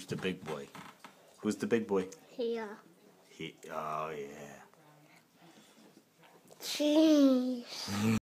the big boy? Who's the big boy? Here. Oh, yeah. Cheese.